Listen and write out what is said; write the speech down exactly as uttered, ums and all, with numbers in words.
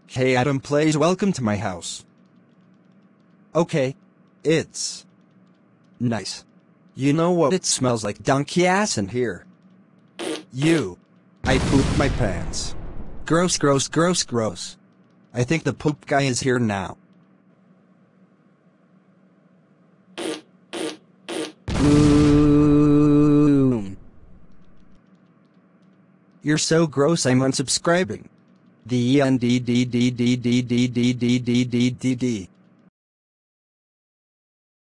Hey Adam Plays, welcome to my house. Okay. It's nice. You know what? It smells like donkey ass in here. You. I pooped my pants. Gross, gross, gross, gross. I think the poop guy is here now. Boom. You're so gross, I'm unsubscribing. The N D D D D D D D D D D D D.